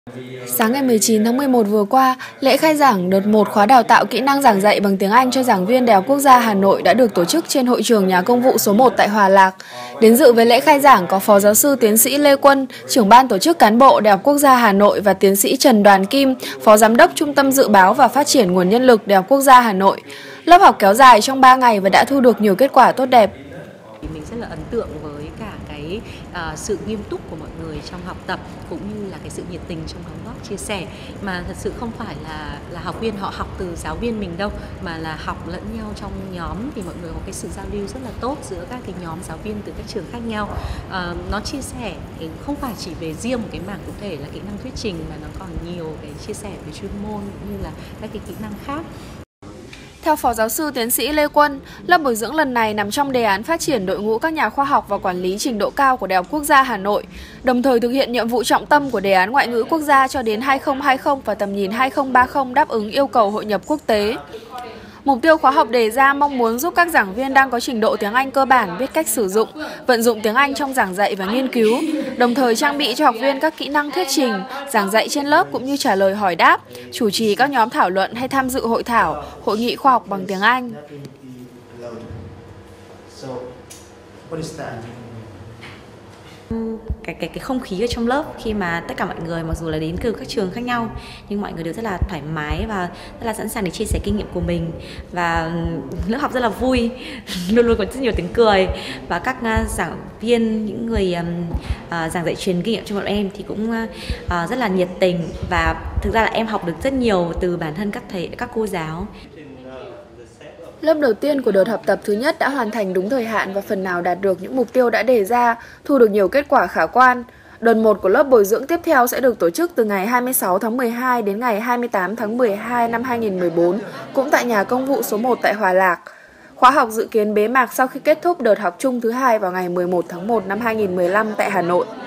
Sáng ngày 19 tháng 11 vừa qua, lễ khai giảng đợt 1 khóa đào tạo kỹ năng giảng dạy bằng tiếng Anh cho giảng viên Đại học Quốc gia Hà Nội đã được tổ chức trên hội trường Nhà Công vụ số 1 tại Hòa Lạc. Đến dự với lễ khai giảng có Phó Giáo sư Tiến sĩ Lê Quân, trưởng ban tổ chức cán bộ Đại học Quốc gia Hà Nội và Tiến sĩ Trần Đoàn Kim, Phó Giám đốc Trung tâm Dự báo và Phát triển Nguồn Nhân lực Đại học Quốc gia Hà Nội. Lớp học kéo dài trong 3 ngày và đã thu được nhiều kết quả tốt đẹp. Mình rất là ấn tượng với cả cái sự nghiêm túc của mọi người trong học tập, cũng như là cái sự nhiệt tình trong đóng góp chia sẻ, mà thật sự không phải là học viên họ học từ giáo viên mình đâu, mà là học lẫn nhau trong nhóm, thì mọi người có cái sự giao lưu rất là tốt giữa các cái nhóm giáo viên từ các trường khác nhau. Nó chia sẻ không phải chỉ về riêng một cái mảng cụ thể là kỹ năng thuyết trình, mà nó còn nhiều cái chia sẻ về chuyên môn cũng như là các cái kỹ năng khác. Theo Phó Giáo sư Tiến sĩ Lê Quân, lớp bồi dưỡng lần này nằm trong đề án phát triển đội ngũ các nhà khoa học và quản lý trình độ cao của Đại học Quốc gia Hà Nội, đồng thời thực hiện nhiệm vụ trọng tâm của đề án ngoại ngữ quốc gia cho đến 2020 và tầm nhìn 2030 đáp ứng yêu cầu hội nhập quốc tế. Mục tiêu khóa học đề ra mong muốn giúp các giảng viên đang có trình độ tiếng Anh cơ bản biết cách sử dụng, vận dụng tiếng Anh trong giảng dạy và nghiên cứu, đồng thời trang bị cho học viên các kỹ năng thuyết trình, giảng dạy trên lớp cũng như trả lời hỏi đáp, chủ trì các nhóm thảo luận hay tham dự hội thảo, hội nghị khoa học bằng tiếng Anh. Cái không khí ở trong lớp khi mà tất cả mọi người mặc dù là đến từ các trường khác nhau, nhưng mọi người đều rất là thoải mái và rất là sẵn sàng để chia sẻ kinh nghiệm của mình, và lớp học rất là vui, luôn luôn có rất nhiều tiếng cười, và các giảng viên, những người giảng dạy truyền kinh nghiệm cho bọn em thì cũng rất là nhiệt tình, và thực ra là em học được rất nhiều từ bản thân các cô giáo. Lớp đầu tiên của đợt học tập thứ nhất đã hoàn thành đúng thời hạn và phần nào đạt được những mục tiêu đã đề ra, thu được nhiều kết quả khả quan. Đợt 1 của lớp bồi dưỡng tiếp theo sẽ được tổ chức từ ngày 26 tháng 12 đến ngày 28 tháng 12 năm 2014, cũng tại Nhà Công vụ số 1 tại Hòa Lạc. Khóa học dự kiến bế mạc sau khi kết thúc đợt học chung thứ hai vào ngày 11 tháng 1 năm 2015 tại Hà Nội.